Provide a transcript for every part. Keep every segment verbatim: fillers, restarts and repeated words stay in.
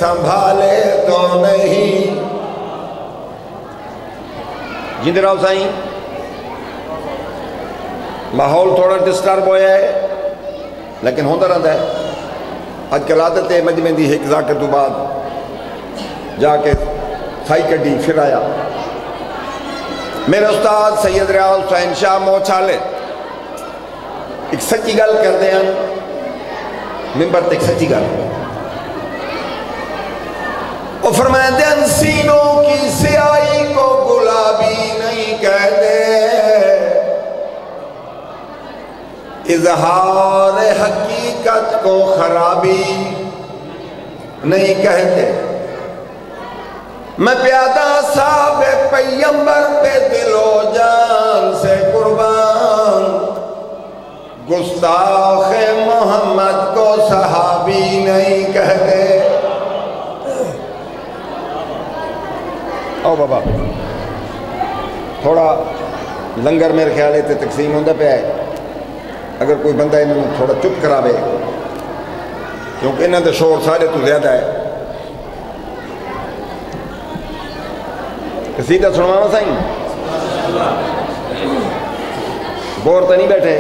سنبھالے تو نہیں. جیندے رہو سائیں. ماحول تھوڑا ڈسٹرب ہویا ہے لیکن ہوتا رہتا ہے. آج کل عادت ہے مجمع دی ایک ذاکر تو بعد جا کے تھائی کڈی پھر آیا. میرے استاد سید ریاض حسین شاہ موچھالے ایک سچی گل کرتے ہیں ممبر تے ایک سچی گل. وہ فرماتے ہیں سینوں کی سیاہی کو گلابی نہیں کہتے, اظہار حقیقت کو خرابی نہیں کہتے. میں پیادہ صاحب پیمبر پہ دل و جان سے قربان, گستاخ محمد کو صحابی نہیں کہتے. آؤ بابا تھوڑا لنگر میرے خیال ہے تقسیم ہوندہ پہ ہے. اگر کوئی بندہ انہوں تھوڑا چپ کراوے کیونکہ انہوں دے شور سارے تو زیادہ ہے. قصیدہ سنوانا سائیں بور تو نہیں بیٹھے.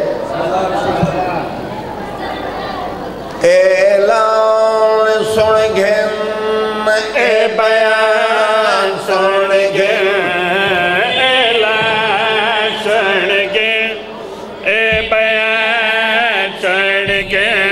اعلان سن گھن اے بیان سن گھن, اعلان سن گھن اے بیان سن گھن,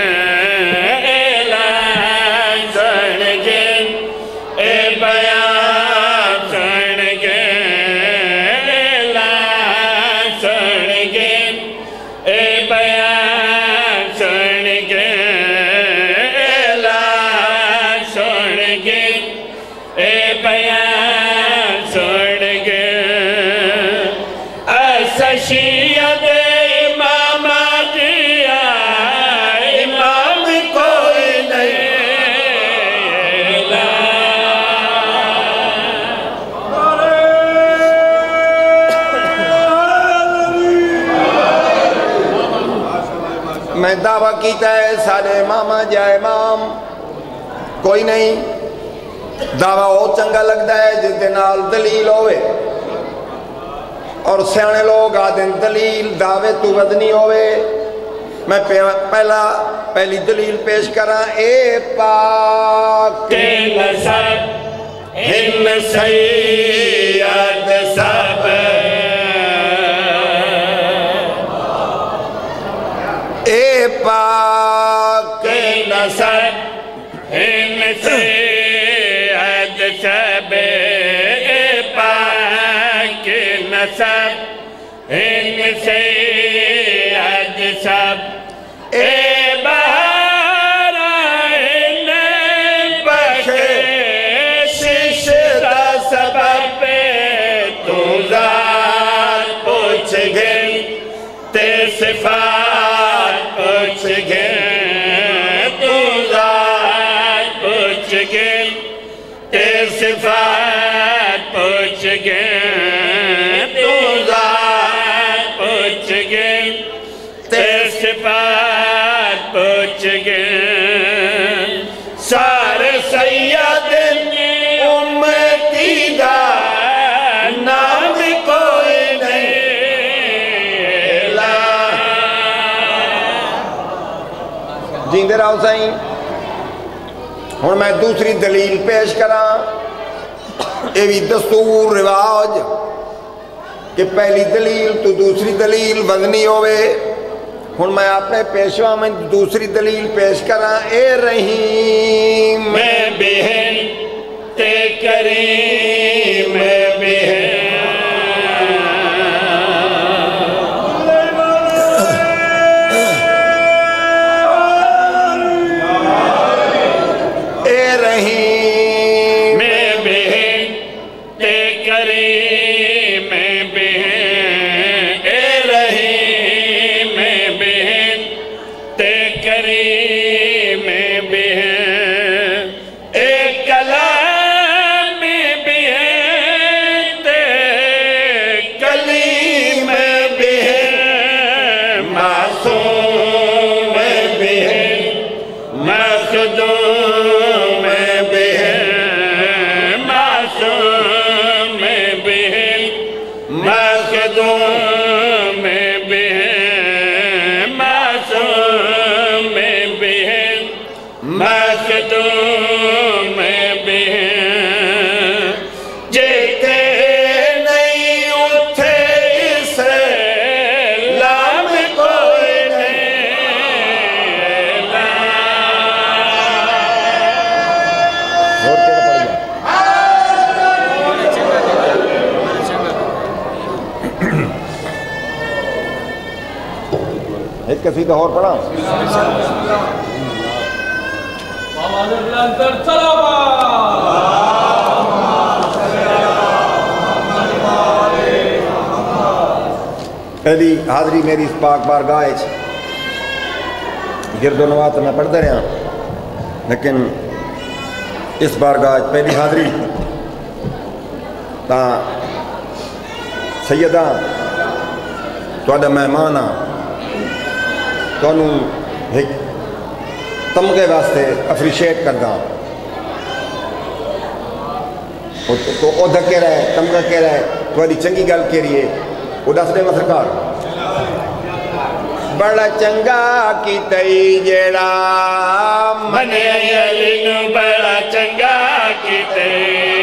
اعلان سن گھن اے بیان سن گھن, اعلان سن گھن اے بیان سن گھن, اعلان سن گھن اے بیان سن گھن. ایسا شیعہ دے امام آقیا امام کوئی نہیں. میں دعویٰ کیتا ہے سارے امامہ جا امام کوئی نہیں. دعویٰ وہ چنگا لگتا ہے جس دے نال دلیل ہوئے, اور سیانے لوگ آدھیں دلیل دعوے تو ودنی ہوئے. میں پہلا پہلی دلیل پیش کرا. اے پاک کے نسب ہن سید سب, اے پاک کے نسب ہن سید سب, اے پاک کے نسب ہن سید سب, اے بہار آئین بخشش دا سبب تو ذات پوچھ گھن تے صفات پوچھ گھن, تو ذات پوچھ گھن تے صفات پوچھ گھن, تو ذات پوچھ گھن تے صفات پوچھ گھن. سارے سید امتی دا نام کوئی نہیں. جیندے رہو سائیں. ہن میں دوسری دلیل پیش کراں. یہ بھی دستور رواج کہ پہلی دلیل تو دوسری دلیل وزنی ہوئے. ہن میں اپنے پیشوا میں دوسری دلیل پیش کراں. اے رحیم میں بہن تے کریم میں بہن, اے رحیم میں بہن تے کریم میں بہن, اے رحیم میں بہن تے کریم میں بہن, اے کلام میں بہن تے کلیم میں بہن, معصوم میں بہن مخدوم میں بہن, مخدوم بھی ہیں معصوم بھی ہیں مخدوم بھی ہیں جیتے نہیں اٹھے اسلام کوئی نہیں اور کیا پڑھ گیا ایک قصیدہ اور پڑھا پہلی حاضری میری اس پاک بارگاہ ہے گرد و نواز میں پڑھتے رہا لیکن اس بارگاہ پہلی حاضری تا سیدہ تھوڑا مہمان ہاں تھانوں ایک تمغے واسطے اپریشیٹ کردا تو او دھکے رہے تمغہ کہہ رہے تھوڑی چنگی گل کہہ رہی ہے وہ دس دے سرکار بڑا چنگا کی تئی جیڑا منے علی نو بڑا چنگا کی تئی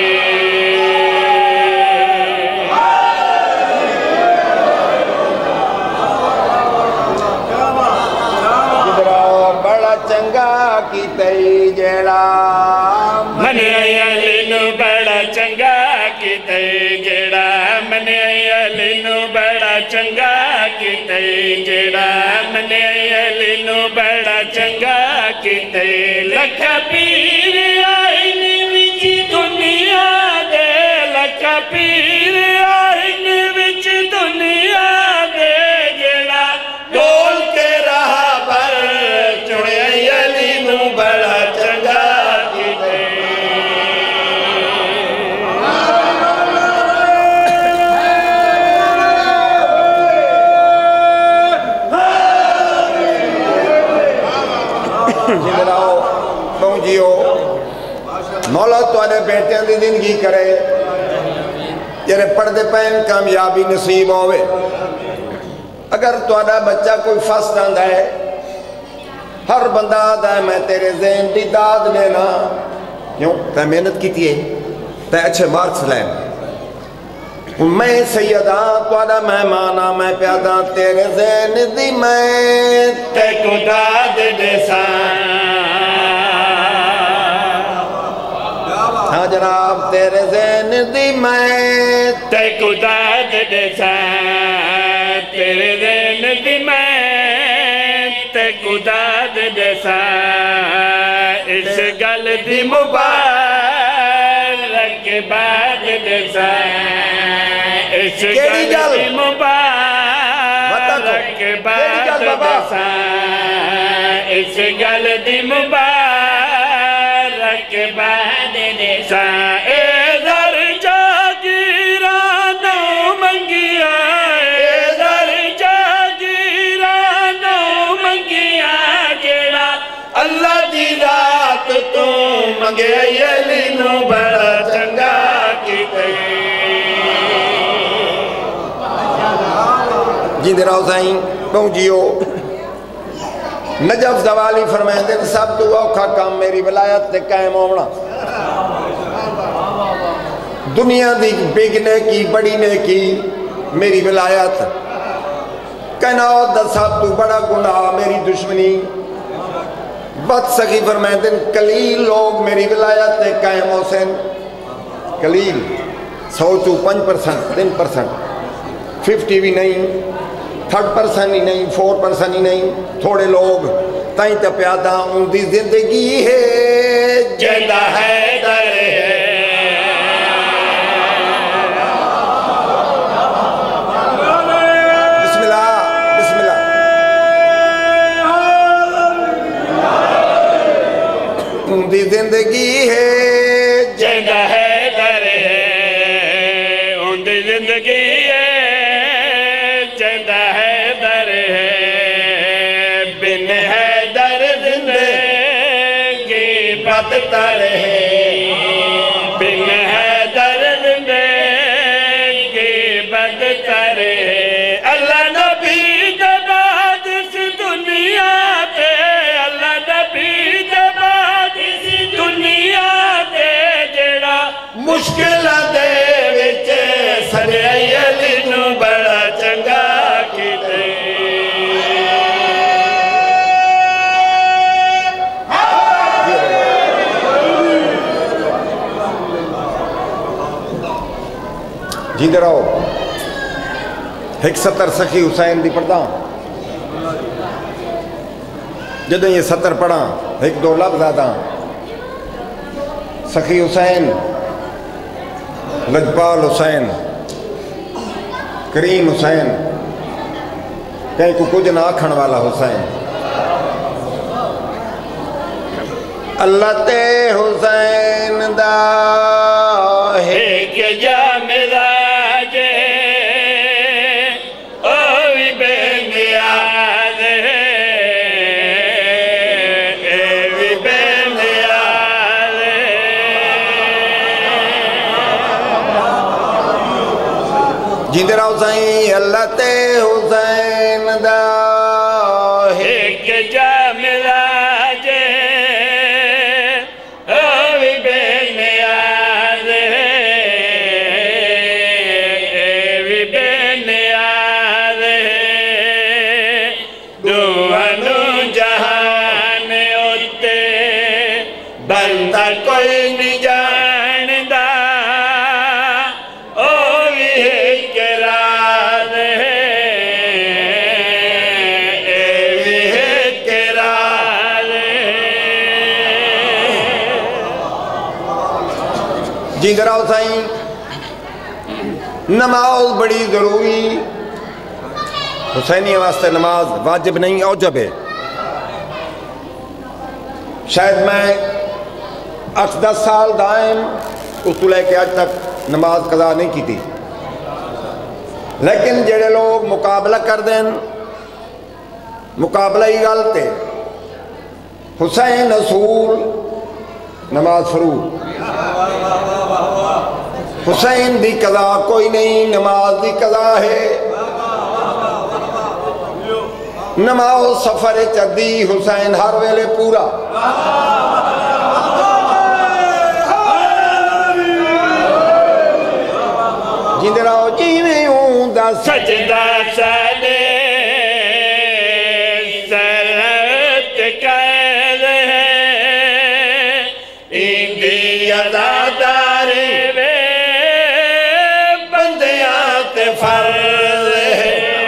چنگا کی تئی جیڑا منے علی نو بڑا چنگا کی تئی جیڑا منے علی نو بڑا چنگا کی تئی جیڑا منے علی نو بڑا چنگا کی تئی لکھا پیر آئین وچ دنیا دے لکھا پیر آئین وچ دنیا دے جیڑا ڈول کے رہا پر چڑے علی نو بڑا چنگا کی تئی جنراؤ پہنچیو مولا توانے بیٹیاں دی زندگی کرے جنہیں پڑھتے پہن کامیابی نصیب ہوئے اگر توانا بچہ کوئی فسٹ آندہ ہے ہر بندہ آدھا ہے میں تیرے ذہن دی داد لینا کیوں تے محنت کی تھی ہے تے اچھے مارکس لین میں سیدہ توانا مہمانا میں پیادا تیرے ذہن دی میں تے کو داد دے سان ہاں جناب تیرے ذہن دی میں تے کو داد دے سان تیرے ذہن دی میں تے کو داد دے سان اس گل دی مبارک باد دے سان اس گل دی مبارک باد دے سان اس گل دی مبارک باد دے سان اے در جاگیرانو منگیا اے در جاگیرانو منگیا جیڑا اللہ دی رات تو منگے علی نو بڑا چنگا کی تئی جی دے راؤ سائیں پہنچیو نجف زوالی فرمائیں دن سب تو اوکھا کام میری ولایت تے قائم ہونا دنیا دی بگنے کی بڑی نے کی میری ولایت کہنا دا سب تو بڑا گناہ میری دشمنی بد سخی فرمائیں دن قلیل لوگ میری ولایت تے قائم حسین قلیل سو تو پنج پرسنٹ تین پرسنٹ ففٹی بھی نہیں تھرڈ پرسن ہی نہیں فور پرسن ہی نہیں تھوڑے لوگ تائیں تا پیادہ ان دی زندگی ہے جیدہ ہے در ہے بسم اللہ بسم اللہ ان دی زندگی ہے جیدہ ہے در ہے ان دی زندگی ہے جیدہ ہے در ہے بن ہے در زندگی بدتر ہے بن ہے در زندگی بدتر کرے اللہ نبی دے بعد اس دنیا تے اللہ نبی دے بعد اس دنیا تے جڑا مشکل دے وچ سنے علی نو بڑا چنگا کیتے جیندے رہو ایک ستر سخی حسین دی پڑھتا جدو یہ ستر پڑھا ایک دو لفظ آتا سخی حسین لجپال حسین کریم حسین کہیں کو کچھ نہ آکھن والا حسین اللہ تے حسین دا ایک جامدہ جیندے رہو سائیں اللہ تے حسین دا ایک جامدہ جے اوی بے نیاز اوی بے نیاز دوانو جہان اتے بندہ کوئی نہیں جاندہ جیندے رہو سائیں نماز بڑی ضروری حسینی واسطے نماز واجب نہیں اوجب ہے شاید میں اٹھ دس سال دائم اس کو لے کے آج تک نماز قضا نہیں کی تھی لیکن جڑے لوگ مقابلہ کر دیں مقابلہ ہی غلط ہے حسین اصول نماز فرو حسین دی قضا کوئی نہیں نماز دی قضا ہے نماز سفر چدی حسین ہر ویلے پورا جیندے رہو جیویں ہوں دا سجدہ سالے سرحد قید ہے ایندی عزادار وے بندیات فرض ہے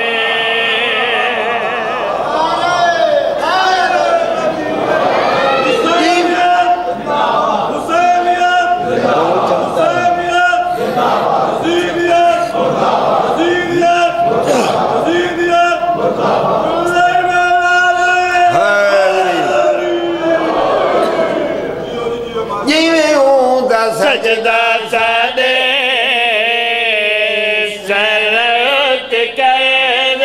سجدہ سادے سرحد قید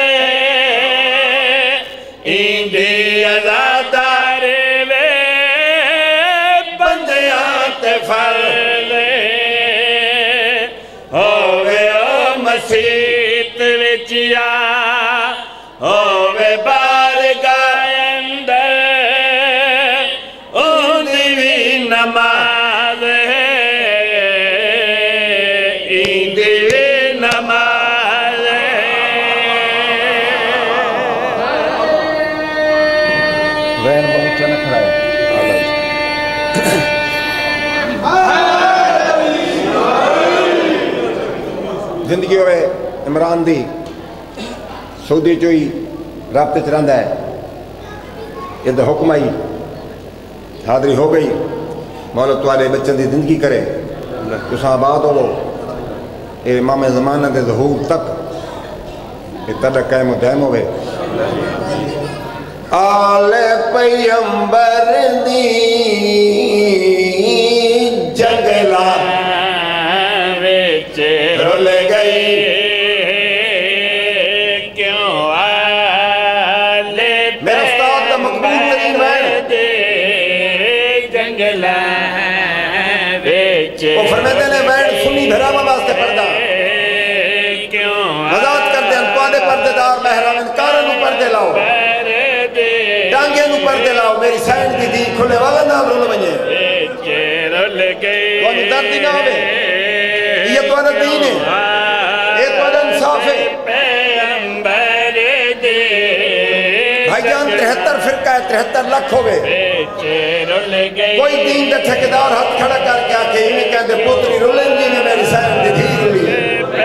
ایندی عزادار وے بندیات فرض ہووے او مسیت وچ یا ہووے بارگاہ اندر اوندی وی نماز زندگی ہوئے عمران دی سعودی چوئی رابطے چرندہ ہے یہ دا حکم آئی حاضری ہو گئی مولا توارے بچن دی زندگی کرے تساں آباد ہو اے امام زمانہ دے ظہور تک یہ تڑا قائم و دائم ہوئے آل پیمبر دی جنگلا رول گئی کیوں آل میرا استاد دا مقبول ترین دے جنگلا وہ فرمیتے نے بیٹھ سنی بھراما واسطے پردہ پردے پردے دار مہران کارن نو پردے لاؤ ڈانگے نو پردے لاؤ میری سین دی دی کھلے والا نہ رول بنجے تو انہوں درد ہی نہ ہوئے یہ تو انہوں دین ہے یہ تو انہوں انصاف ہے بھائی جان ترہتر فرقہ ہے ترہتر لکھ ہوئے کوئی دین دے ٹھیکیدار ہاتھ کھڑا کر کے آکے انہیں کہتے پوتری رولیں جی نے میری سین دی دی رولی ہے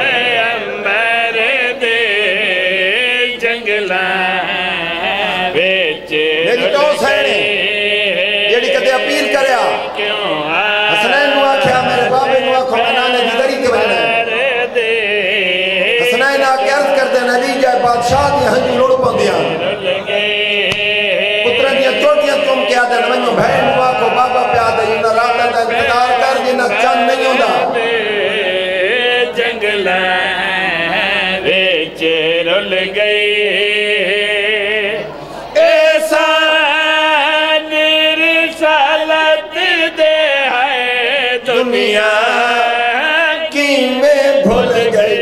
میری تو سینے جیڑی کہتے اپیل کریا حسنین نو آکھیا میرے بابے نو آکھو میں نانے دی دری کے بجنے حسنین آکے عرض کرتے نبی جائے بادشاہ دی ہنجو لوڑ پندیاں پترہ دیا چوٹیاں تم کیا دے نمانیوں بھائی نو آکھو بابا پیا دے جنہ راتہ دا انتدار کر جنہ چند نہیں ہوندہ جنگلہ ویچے رول گئی دنیا کی میں بھول گئی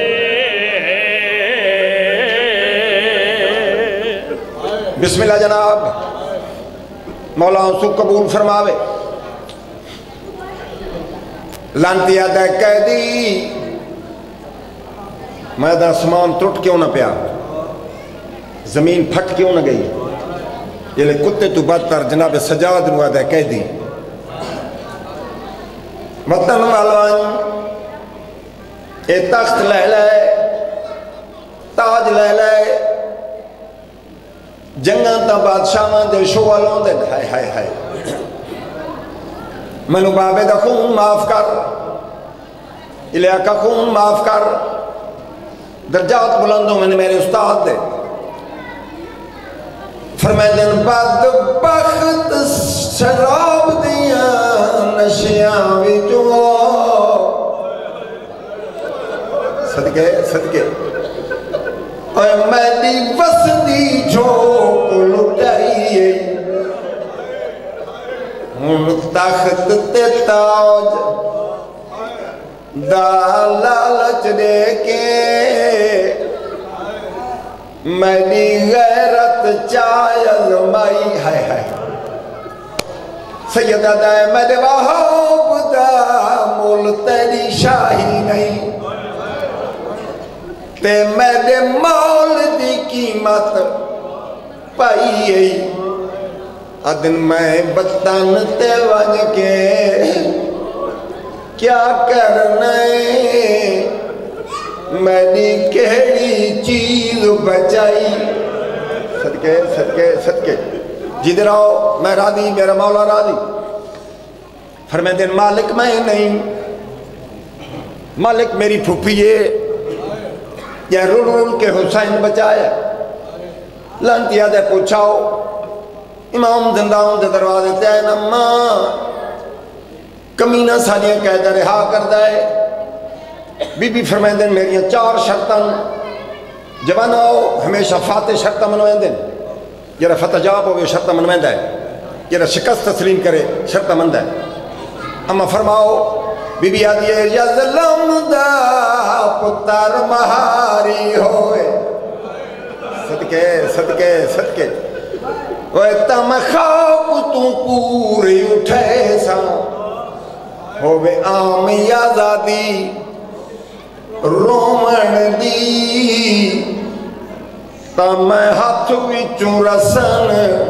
بسم اللہ جناب مولا سو قبول فرماوے لانتی آدھے قیدی میں دا اسمان ٹوٹ کیوں نہ پیا زمین پھٹ کیوں نہ گئی یہ لئے کتے تو بدتر جناب سجاد نو آدھے قیدی وطن والوان اے تخت لے لے تاج لے لے جنگاں تا بادشاہاں دے شو والوں دے ہائے ہائے ہائے منو بابے دا خون معاف کر الہا کا خون معاف کر درجات بلندوں میں نے میرے استاد دے فرمائے دن بدبخت شراب دیاں نشیاں بھی جو صدقے صدقے اے میری وسدی جو کو لٹائیے ہن تخت تے تاج دا لالچ دے کے میری غیرت چاہے ازمائی ہائے ہائے سیدہ دائے میرے وہاب دا مول تیری شاہی نہیں تے میرے مول دی قیمت پائیے ادن میں بطن تے ونج کے کیا کرنے میری کہڑی چیز بچائی صدقے صدقے صدقے جدھر آؤ میں راضی میرا مولا راضی فرمائے دن مالک میں نہیں مالک میری پھوپیے یا رول رول کے حسین بچایا لانتی آدھے پوچھاؤ امام زندہوں دے دروازے تے نما کمینہ سالیاں قیدہ رہا کر دائے بی بی فرمائے دن میری چار شرطن جوان آؤ ہمیشہ فاتح شرطہ منوائیں دن جرہ فتح جاب ہوئے شرطہ منوائیں دائے جرہ شکست تسلیم کرے شرطہ مند ہے اما فرماؤ بی بی آدھیے یا ظلم دا پتر مہاری ہوئے صدقے صدقے صدقے وے تم خواب تو پوری اٹھے سا ہوئے آمی آزادی رومن دی تا میں ہاتھ وچوں رسن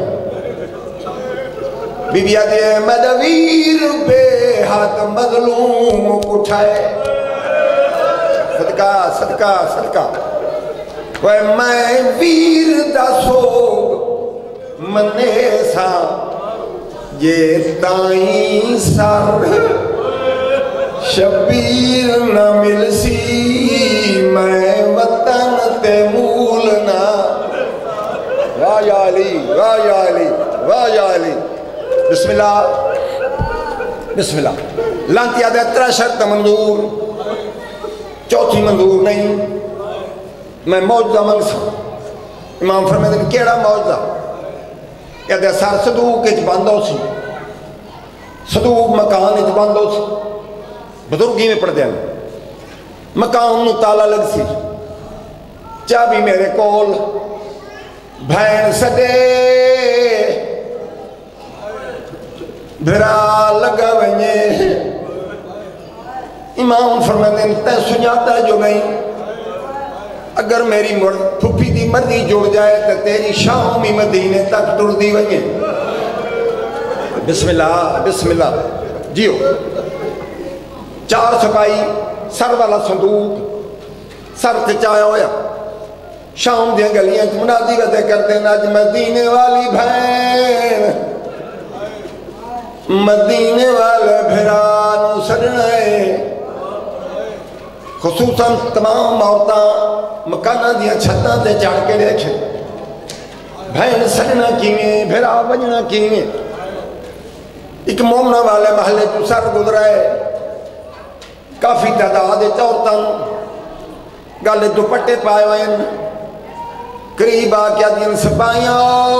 بی بی آدھے مدویر بے ہاتھ مظلوم اٹھائے صدقہ صدقہ صدقہ وے میں ویر دا سوگ منے سا یہ تائیں سر شبیر نہ مل سی میں وطن تے مولنا واہ یا علی واہ یا علی واہ یا علی بسم اللہ بسم اللہ لانتی آدھے اترا شرط منظور چوتھی منظور نہیں میں موجزہ منگسا امام فرمائے دن کیڑا موجزہ کہتے ہیں سار صدوق اچ باندھو سی صدوق مکان اچ باندھو سی بزرگی میں پڑھ دیں مکان نو تالا لگ سی چابی میرے کول بھین سدے بھرا لگا ونجے امام فرمائیں تے سنجاتا جو نہیں اگر میری پھپھی دی مرضی جڑ جائے تو تیری شامی مدینے تک ٹر دی ونجے بسم اللہ بسم اللہ جیو چار سپائی سر والا صندوق سر تے چایا ہویا شام دیا گلیاں منادی وطے کرتے ہیں آج مدینے والی بھین مدینے والے بھرانو سڑنا ہے خصوصاً تمام عورتاں مکانہ دیا چھتاں تے چڑھ کے دیکھیں بھین سڑنا کیویں بھرا بجنا کیویں ایک مومنہ والے محلے تو سر گزرا ہے کافی تعداد عورتاں گالے دوپٹے پائے ہوئے ہیں قریب آ کیا دین سپائیاں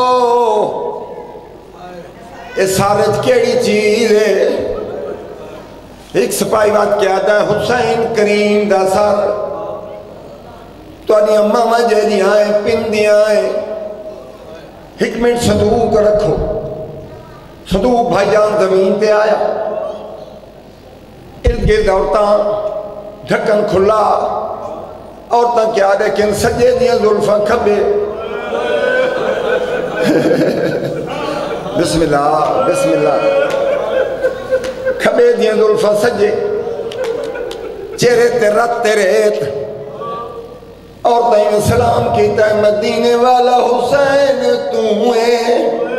اس حالت کیڑی چیز ہے ایک سپاہی بات کیا تھا حسین کریم دا سر تو آنی اممہ مجھے آئیں پندیاں آئیں ایک منٹ صندوق رکھو صندوق بھائی جان زمین پہ آیا ارد گرد عورتاں ڈھکن کھلا عورتاں کیا لیکن سجے دیاں ظلفاں کھبے بسم اللہ بسم اللہ کھبے دیاں ظلفاں سجے چہرے تے رت تے ریت عورتیں سلام کیتا ہے مدینے والا حسین تو ہے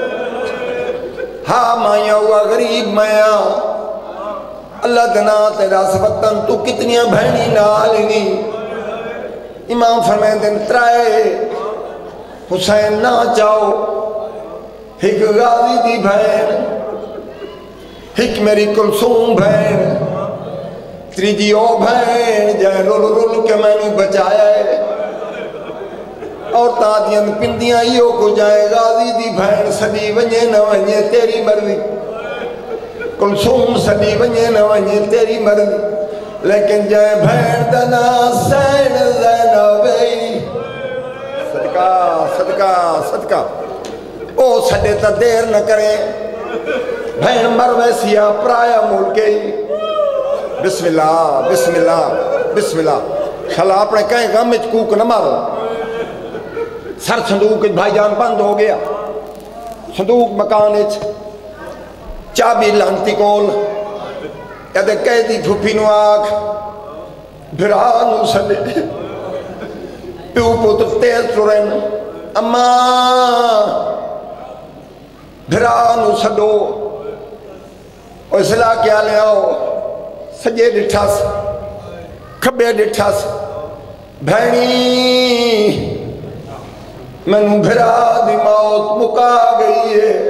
ہاں مائیاں ہوا غریب مائیاں اللہ دنا تیرا سبتن تو کتنیاں بھینی نالنی امام فرمائیں دن ترائے حسین نہ چاہو ایک غازی دی بھین ایک میری کلثوم بھین تریجی او بھین جائے رول رول کے میں نے بچایا ہے اور تادیاں پندیاں ہیوں کو جائے غازی دی بھین سدی ونجے نہ ونجے تیری مرضی کلثوم سدی ونجے نہ ونجے تیری مرضی لیکن جائے بھین دنا سین زینبی صدقہ صدقہ صدقہ او سڈے تا دیر نہ کریں بھین مر ویسیا پرایا ملکے بسم اللہ بسم اللہ بسم اللہ خلا اپنے کہیں غم چکوک نہ مارو سر صندوق بھائی جان بند ہو گیا صندوق مکان چابی لانتی کول یادے قیدی پھوپی نو آکھ بھرانو سڈے پیو پوتر تیز سرین اما بھرانو سڈو اور اصلاح کیا لے آؤ سجے ڈٹھاس کھبے ڈٹھاس بھینی میں نو بھرا دی موت مکا گئی ہے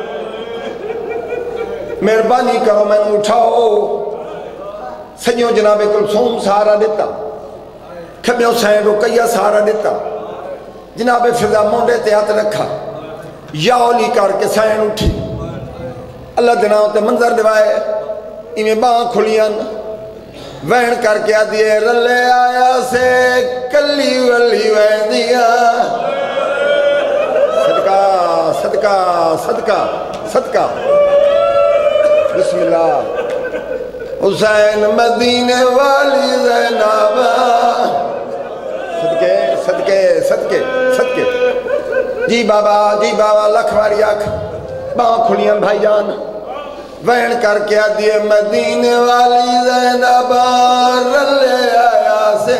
مہربانی کرو میں نو اٹھاؤ سجیوں جناب کلثوم سہارا دیتا کھبیوں سین رکیہ سہارا دیتا جناب فضا مونڈے تے ہاتھ رکھا یا اولی کر کے سین اٹھی اللہ دناؤں تے منظر دوائے ایمیں باں کھلیاں وین کر کے آدھئے رلے آیا سے کلی ولی وین دیا صدقہ صدقہ صدقہ صدقہ بسم اللہ حسین مدینے والی زینب صدقے صدقے صدقے صدقے جی بابا جی بابا لکھواری آکھ باں کھلیاں بھائی جان وین کر کے آدھئے مدینے والی زینب رلے آیا سے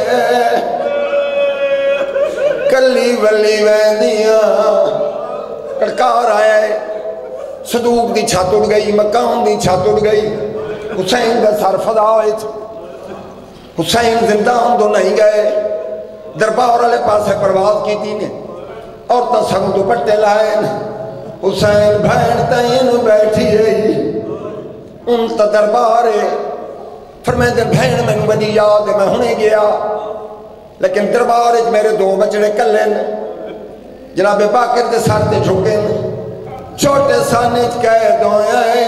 کلی ولی ویندیاں کڑکار آئے صدوق دی چھت اڑ گئی مکان دی چھت اڑ گئی حسین دا سر فضا ہوئے حسین زندان دو نہیں گئے دربار والے پاسے پرواز کی تھی نے اور تا سنگ دوپٹے لائے حسین بھین تین بیٹھی رہی ان تا دربارے فرمائے دن بھین میں بڑی یاد ہے میں ہونے گیا لیکن دربارے میرے دو بچڑے کلیں جناب باقر دے سار دے جھوکیں چھوٹے سانج قید ہوئے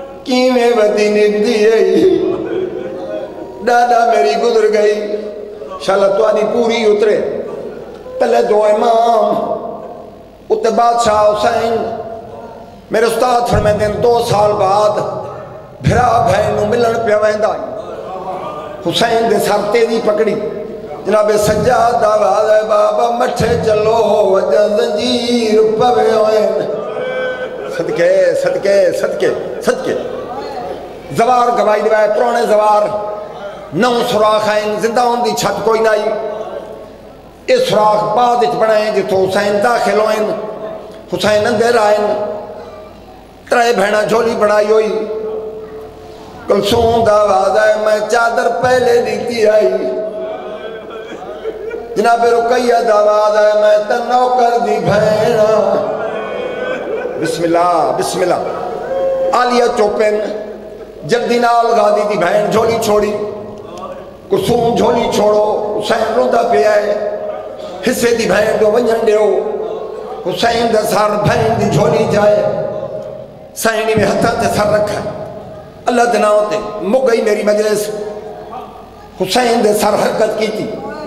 کیویں ودی نک دیئے ڈاڈا میری گزر گئی شاءاللہ تو آدھی پوری اترے تلے دو امام اتنے بادشاہ حسین میرے استاد فرمائیں دیں دو سال بعد بھرا بھینوں ملن پہ ویندہ حسین دے سر تیزی پکڑی جناب سجاد آواز ہے بابا مٹھے چلو وجہ زنجیر پوے ہوئیں صدقے صدقے صدقے صدقے زوار گواہی دوائے پرونے زوار نو سراخ آئیں زندہ ہوں دی چھت کوئی نائی اس سراخ بعد اچھ بڑھائیں جتو حسین داخل ہوئیں حسین اندر آئیں ترائے بھینا جھولی بڑھائی ہوئی کلثوم دا آواز ہے میں چادر پہلے دیتی آئی جناب رقیہ دا آواز ہے میں تنو کر دی بھینا بسم اللہ بسم اللہ آلیہ چوپن جلدی نال غادی دی بھین جھولی چھوڑی کلثوم جھولی چھوڑو حسین روندہ پہ آئے حصے دی بھین دو ونجن دیو حسین دا سار بھین دی جھولی جائے سائنی میں ہتھا تے سر رکھا اللہ دناؤ تے مک گئی میری مجلس حسین دے سر حرکت کی تھی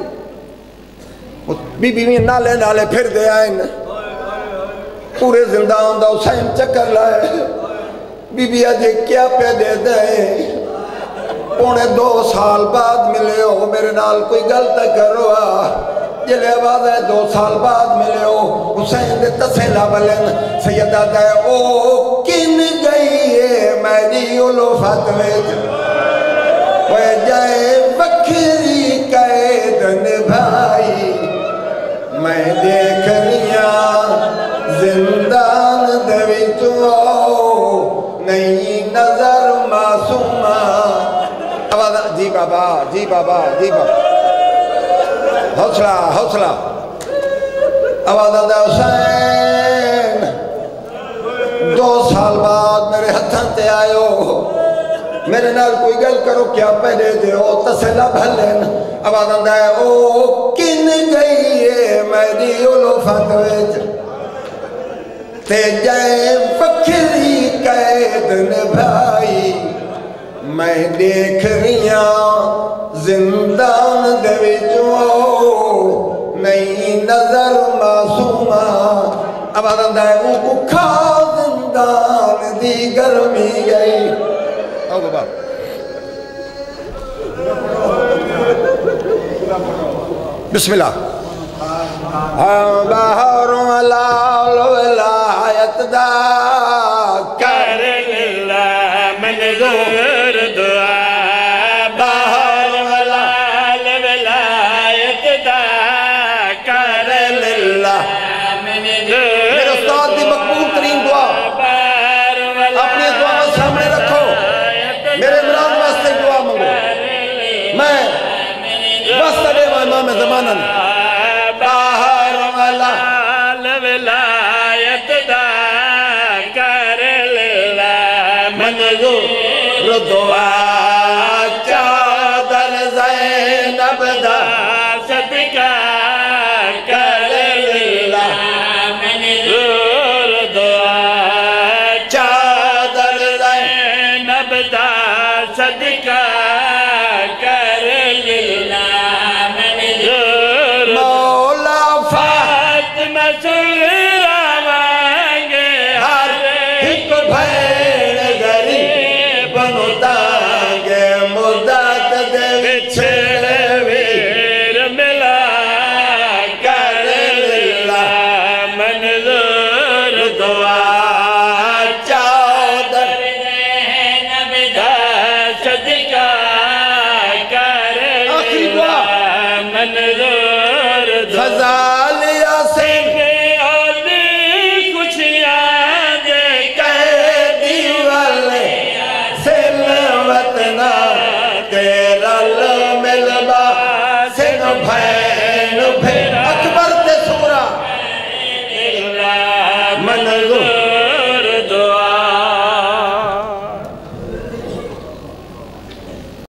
بی بی میں نالے نالے پھر دے آئیں پورے زندہ ہوندہ حسین چکر لائے بی بی آجے کیا پہ دے دے پونے دو سال بعد ملے ہو میرے نال کوئی غلط کرو جلے آواز ہے دو سال بعد ملے ہو حسین دے تسیلہ بلن سیدہ دے او کن گئی ہے میری علوفت ویج وے جائے وکھری قیدن بھائی میں دیکھ رہیاں زندان دویچو نئی نظر معصومہ آواز جی بابا جی بابا جی بابا حوصلہ حوصلہ آواز آدھا حسین دو سال بعد میرے ہتھاں تے آئے ہو میرے نال کوئی گل کرو کیا پہلے دے ہو تسلہ بھلن آواز آدھا ہے او کن گئی ہے میری علوفت ویج تے جائے فکری قیدن بھائی میں دیکھ رہیاں زندان دے وچوں نئی نظر معصومہ آواز آدھا ہے او کو کھا زندان دی گرمی گئی آؤ بابا بسم اللہ بہر ملال ولایت دا کر للہ منظور دعا بہر ملال ولایت دا کر للہ میرے استاد دی مقبول ترین دعا اپنی دعا سامنے رکھو میرے عمران واسطے دعا منگو میں واسطہ دے امام زمانہ باہر ملال ولایت دا کر للہ منظور دعا چادر زینب دا صدقہ کر للہ منظور دعا چادر زینب دا صدقہ کر للہ منظور مولا فاطمہ سغرا مانگے ہر ایک بھین غریب نتانگے مدت دے بچھڑے ویر ملا کر للہ منظور دعا چادر زینب دا صدقہ کر للہ منظور دعا فضال یاسین آلی خوشیاں دے قیدی والے سلوتنا تیرا ملبا سن بھین بھین اکبر تے سورا منظور